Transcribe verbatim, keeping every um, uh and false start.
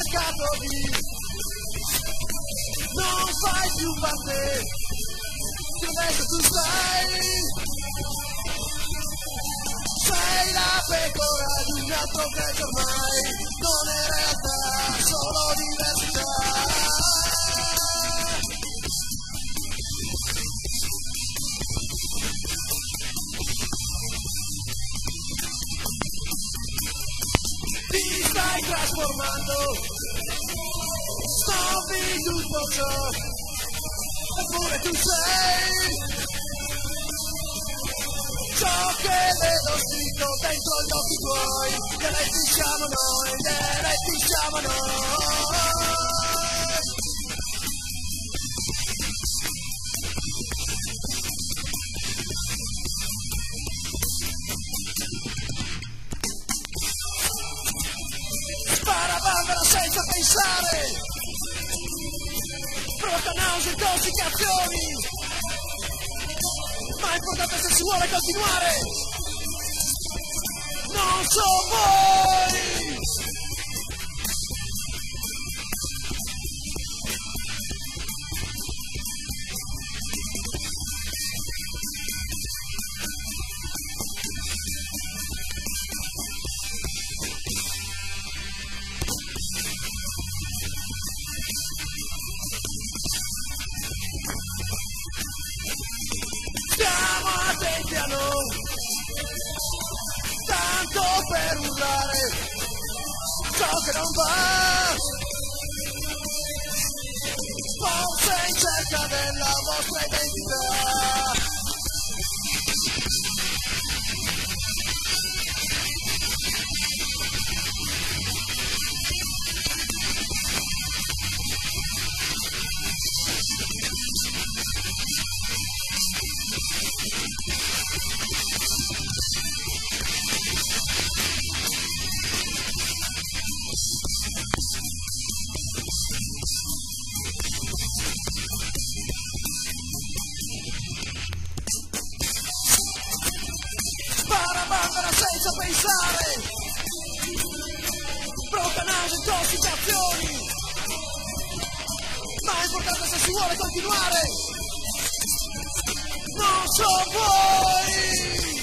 cercato di non fai più parte che adesso tu sei sei la pecora di un altro che ormai non è realtà, solo diversità. Ti stai trasformando, stoppi tutto ciò, eppure tu sei ciò che vedo scritto dentro gli occhi tuoi, che lei ti siamo noi, che lei ti siamo noi. Spara bambera senza pensare, provoca nausea e intossicazioni, ma è importante se si vuole continuare. Non so voi, stiamo attenti a noi, tanto per urlare ciò che non va, forse in cerca della vostra identità. Parabandera senza pensare, provoca nausea e intossicazioni, ma è importante se si vuole continuare. Non so voi.